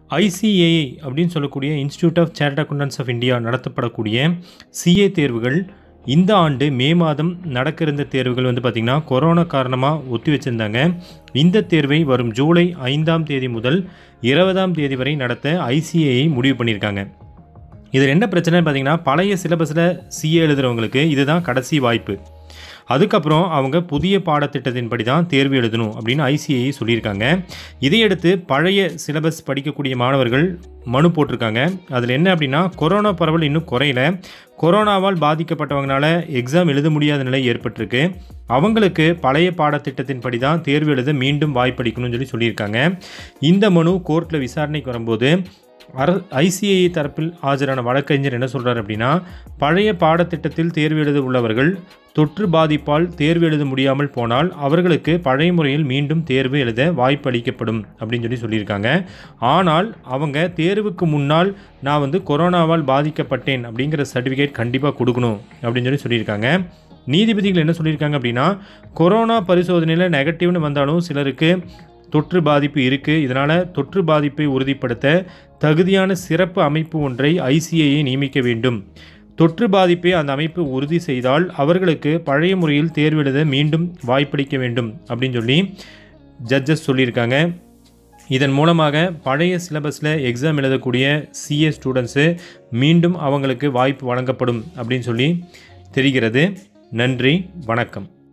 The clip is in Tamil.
ஐசிஏஐ அப்படின்னு சொல்லக்கூடிய institute of chartered accountants of India நடத்தப்படக்கூடிய சிஏ தேர்வுகள் இந்த ஆண்டு மே மாதம் நடக்க இருந்த தேர்வுகள் வந்து பார்த்திங்கன்னா கொரோனா காரணமாக ஒத்தி வச்சுருந்தாங்க. இந்த தேர்வை வரும் ஜூலை 5ஆம் தேதி முதல் 20ஆம் தேதி வரை நடத்த ஐசிஏஐ முடிவு பண்ணியிருக்காங்க. இதில் என்ன பிரச்சனைன்னு பார்த்தீங்கன்னா, பழைய சிலபஸில் சிஏ எழுதுகிறவங்களுக்கு இதுதான் கடைசி வாய்ப்பு. அதுக்கப்புறம் அவங்க புதிய பாடத்திட்டத்தின்படி தான் தேர்வு எழுதணும் அப்படின்னு ஐசிஏஐ சொல்லியிருக்காங்க. இதையடுத்து பழைய சிலபஸ் படிக்கக்கூடிய மாணவர்கள் மனு போட்டிருக்காங்க. அதில் என்ன அப்படின்னா, கொரோனா பரவல் இன்னும் குறையல, கொரோனாவால் பாதிக்கப்பட்டவங்களால எக்ஸாம் எழுத முடியாத நிலை ஏற்பட்டிருக்கு, அவங்களுக்கு பழைய பாடத்திட்டத்தின்படி தான் தேர்வு எழுத மீண்டும் வாய்ப்பளிக்கணும்னு சொல்லியிருக்காங்க. இந்த மனு கோர்ட்டில் விசாரணைக்கு வரும்போது ஐசிஏஐ தரப்பில் ஆஜரான வழக்கறிஞர் என்ன சொல்கிறார் அப்படின்னா, பழைய பாடத்திட்டத்தில் தேர்வு எழுத உள்ளவர்கள் தொற்று பாதிப்பால் தேர்வு எழுத முடியாமல் போனால் அவர்களுக்கு பழைய முறையில் மீண்டும் தேர்வு எழுத வாய்ப்பு அளிக்கப்படும் அப்படின்னு சொல்லியிருக்காங்க. ஆனால் அவங்க தேர்வுக்கு முன்னால் நான் கொரோனாவால் பாதிக்கப்பட்டேன் அப்படிங்கிற சர்டிஃபிகேட் கண்டிப்பாக கொடுக்கணும் அப்படின்னு சொல்லியிருக்காங்க. நீதிபதிகள் என்ன சொல்லியிருக்காங்க அப்படின்னா, கொரோனா பரிசோதனையில் நெகட்டிவ்னு வந்தாலும் சிலருக்கு தொற்று பாதிப்பு இருக்குது, இதனால் தொற்று பாதிப்பை உறுதிப்படுத்த தகுதியான சிறப்பு அமைப்பு ஒன்றை ஐசிஏஐ நியமிக்க வேண்டும். தொற்று பாதிப்பை அந்த அமைப்பு உறுதி செய்தால் அவர்களுக்கு பழைய முறையில் தேர்வு எழுத மீண்டும் வாய்ப்பளிக்க வேண்டும் அப்படின்னு சொல்லி ஜட்ஜஸ் சொல்லியிருக்காங்க. இதன் மூலமாக பழைய சிலபஸில் எக்ஸாம் எழுதக்கூடிய சிஏ ஸ்டூடெண்ட்ஸு மீண்டும் அவங்களுக்கு வாய்ப்பு வழங்கப்படும் அப்படின்னு சொல்லி தெரிகிறது. நன்றி, வணக்கம்.